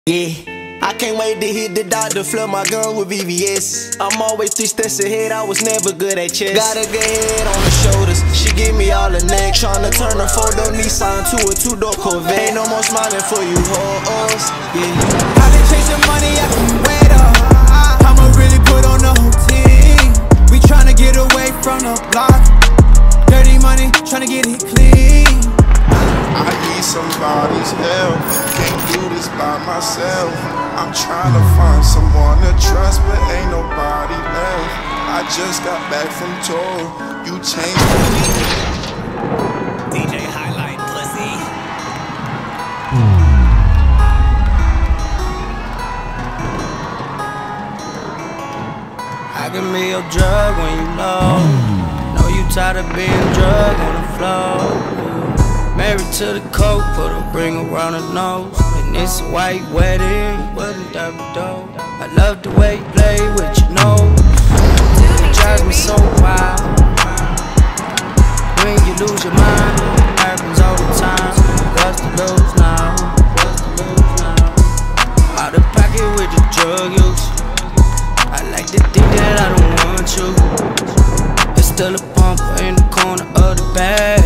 Yeah, I can't wait to hit the doctor, flood my gun with VVS. I'm always 3 steps ahead, I was never good at chess. Got a good head on the shoulders, she give me all the neck. Tryna turn a 4-door Nissan to a 2-door Corvette. Ain't no more smiling for you hoes, yeah. I've been chasing money, I can wait up. I'ma really put on the whole team. We tryna get away from the block. Dirty money, tryna get it clean. I need somebody's help, can't do this by myself. I'm trying to find someone to trust, but ain't nobody left. I just got back from tour, you changed me. DJ Highlight Pussy. I can be your drug when you low. Know you tired of being drug on the floor. Married to the coke, put a ring around her nose. And it's a white wedding, wasn't that dope? I love the way you play with your nose. It drives me so wild. When you lose your mind, it happens all the time. What's to lose now? Out of pocket with the drug use. I like to think that I don't want you. It's still a pumper in the corner of the bag.